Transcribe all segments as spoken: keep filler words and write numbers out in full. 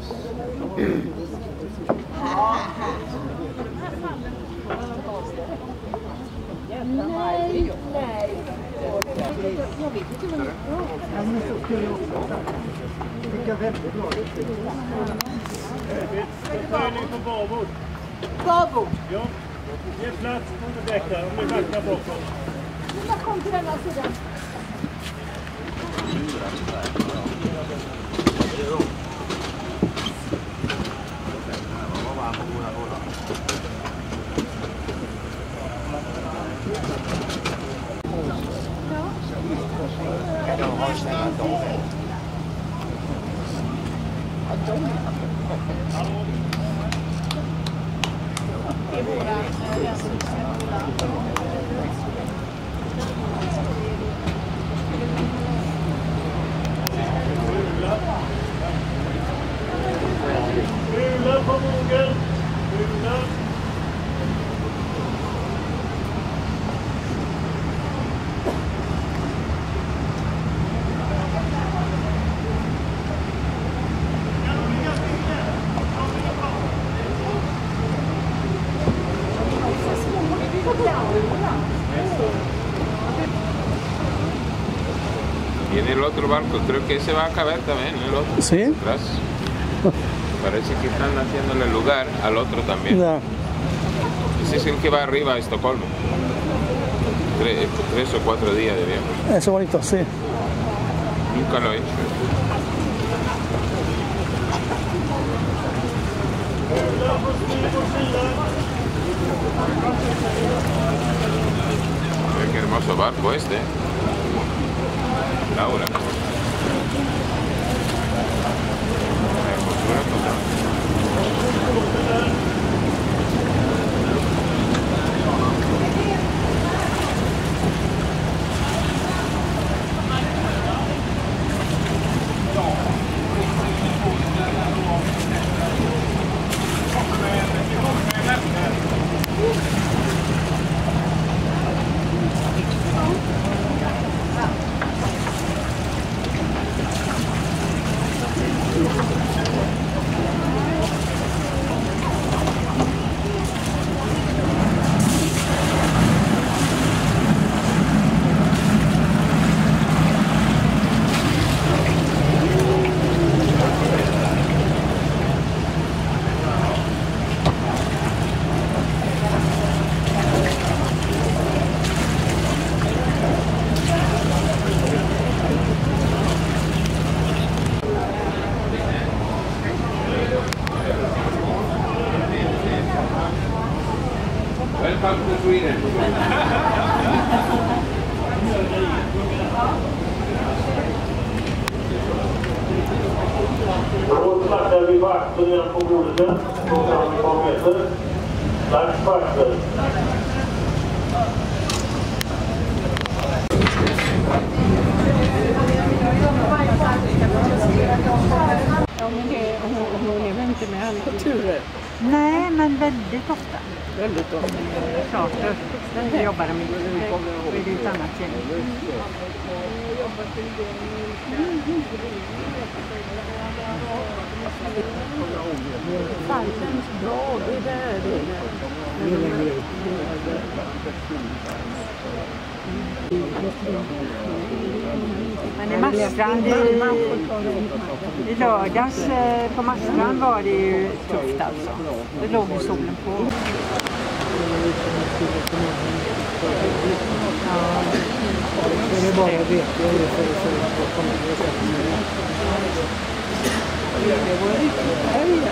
Nej, nej. Jag vet inte vad det är. Han är så kul också. Det tycker väldigt bra. Försörjning på babord. Babord? Ja. Ge plats på däck där om ni backar bakåt. Jag kom till denna sidan. Hula på vågen. Hula. Viene el otro barco, creo que ese va a caber también, el otro. ¿Sí? Atrás. Parece que están haciéndole lugar al otro también. Ya. Ese es el que va arriba a Estocolmo. Tres, tres o cuatro días de viaje. Eso bonito, sí. Nunca lo he hecho. Mira qué hermoso barco este. Laura. Welcome to Sweden. Då snackar vi på axeln igen på bordet. Då kan vi ta meter. Lax på axeln. Ja, men det, hon, hon är väl inte med alla på turer? Nej, men väldigt ofta. Väldigt ofta. Charter. Det jobbar de inte med. Och är det ett annat gäng. Fan, känns bra. Det är det. Det är det. Men i Marstrand, i, i lördags på Marstrand var det ju tufft alltså. Det låg ju solen på. Ja. Det är bara att veta hur det kommer att Det var riktigt härligt.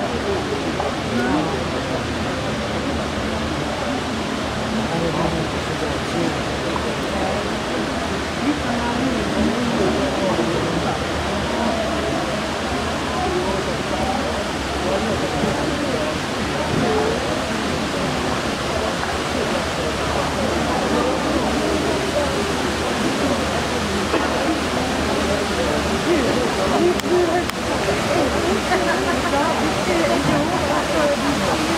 Ja,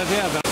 är så jävla...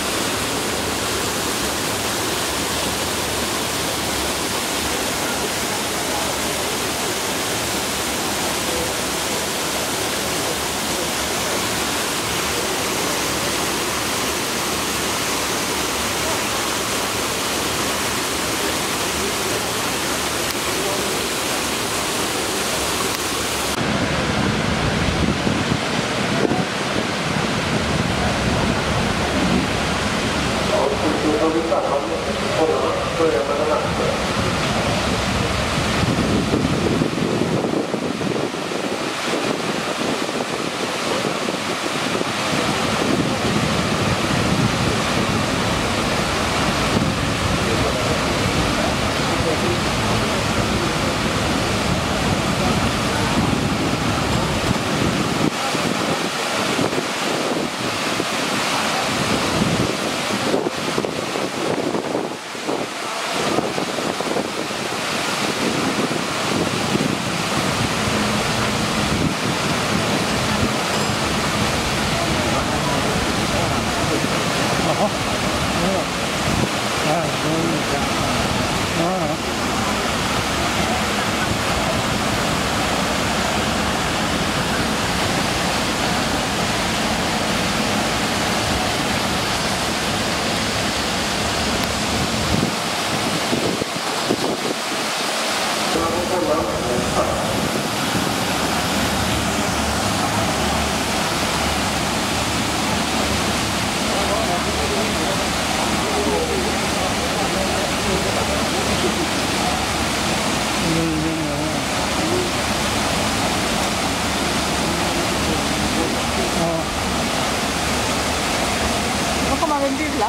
Då kommer man en bubbla.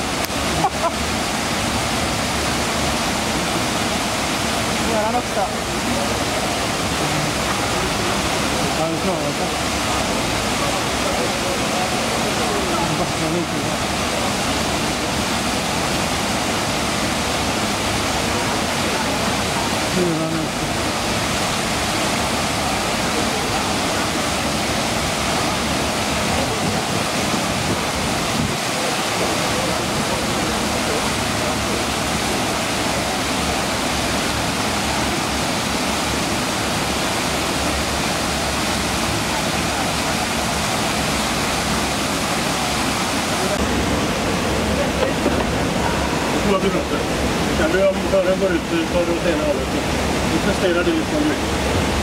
Gör han också. Ja, det klarar sig. Vattnar lite. Hur han är. Kan vi om förrän går ut för att sena avloppet? Vi presterar det som mycket.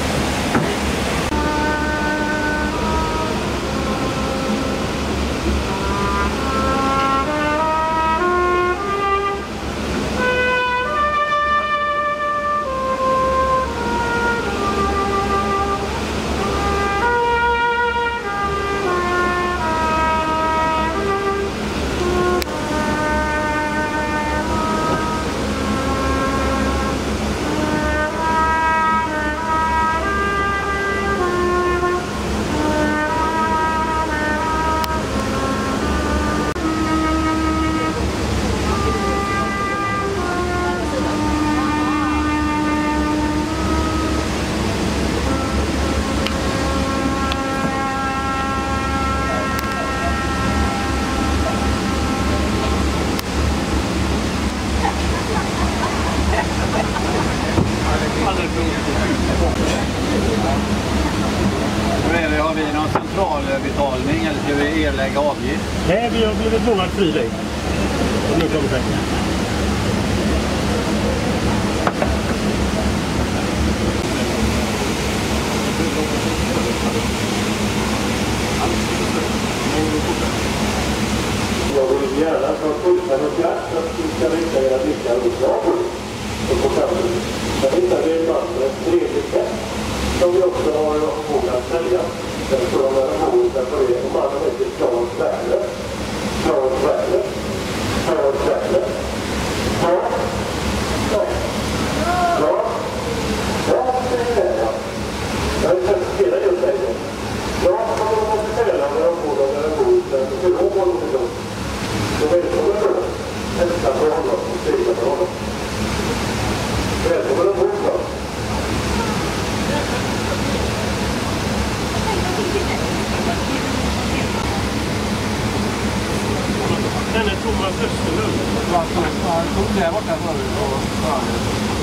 Har vi någon centralbetalning eller ska vi erlägga avgift? Nej, vi har blivit många frilägg. Och nu kommer pengar. Jag vill gärna ta fullständigt kraft att vi ska rikta era blickar mot Napoli och på framtiden. Men hittar vi ett band med ett tredje sätt som vi också har råd att sälja. Den får de här råden för er. Och mannen heter Charles Werner. Charles Werner. Charles Werner. Ja. Nej. Ja. Ja, det är det. Jag har sett spela just det. Ja, man måste sälja när de får dem när de bor ut. För då går de inte upp. Så välkommen då. Hälsa på honom och skriva på honom. Välkommen ombord då. Han tog där borta förut och förut.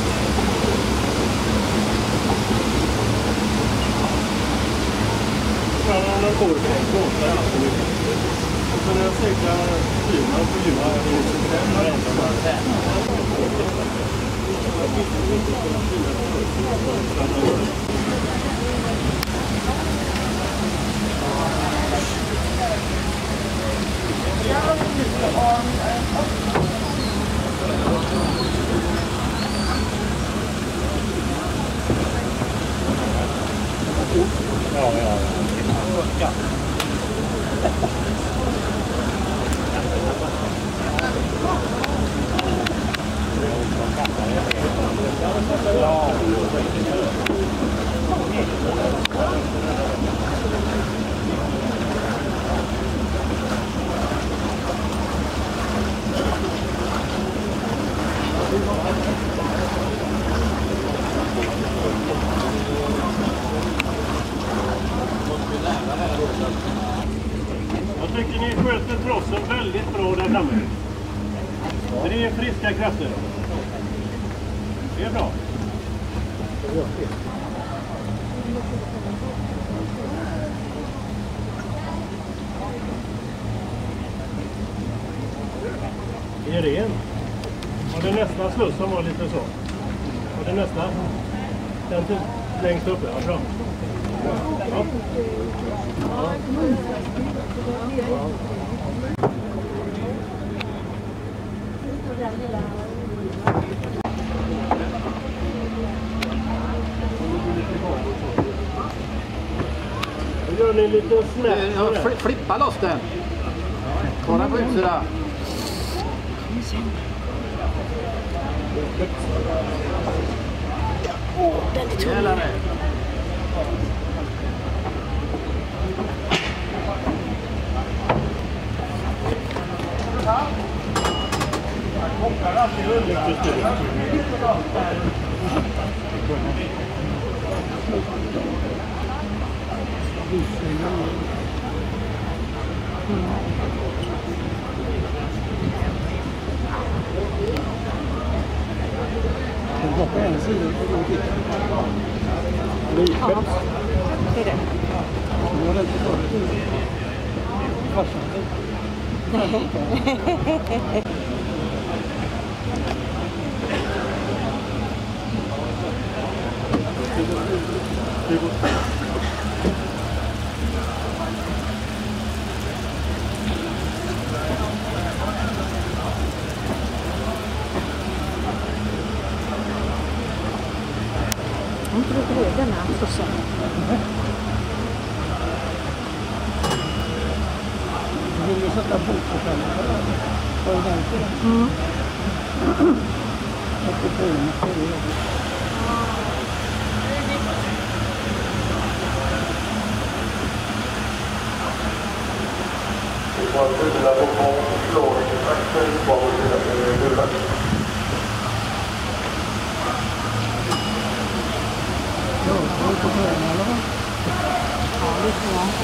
Han har kort och låtar alltid mycket. Och så när jag seglar fyra på jorden så den har ändå bara ja, ja. Jag tycker ni sköter trossen väldigt bra där framme. Det är friska krafter. Det är bra. Det är ren. Och det nästa slussen var lite så. Och det nästa. Den till längst upp. Ja, bra. Ja. Ja. Då gör ni en liten snäpp. Fli- Flippa loss den. Ta den på utsidan. Åh, den är tung. Gäller det. Den går på en sida och går till. Ja, det är det. Nu var det inte så. Farsan. Jag inte riktigt det, den här sossen. Du vill ju sätta bort på själv. Var det den tiden? Mm. Jag ska få in och få det. Vi har fyra på två slår i traktor på huvudet. Ja, så är det på början eller vad? Ja, det tror jag.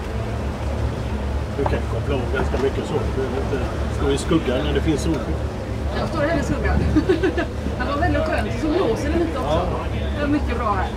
Du kan koppla av ganska mycket så. Du behöver inte stå i skuggan när det finns solsken. Jag står i hennes hugga. Det var väldigt skönt. Så blåser det lite också. Det var mycket bra här.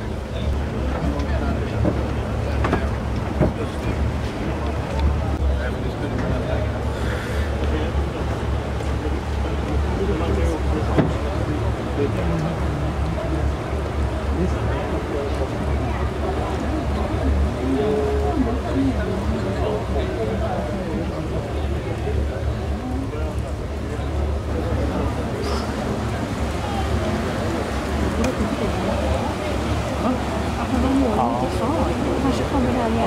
Kanske kommer här igen.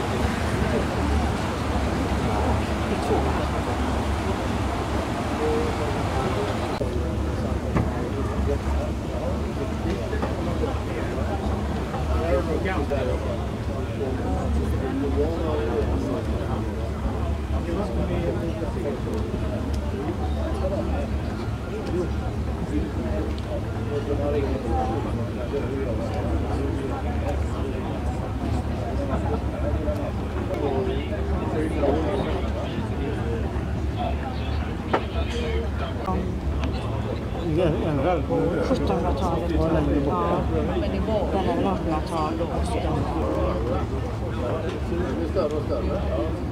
sjuttonhundratalet. Ja, den är artonhundratal och så den.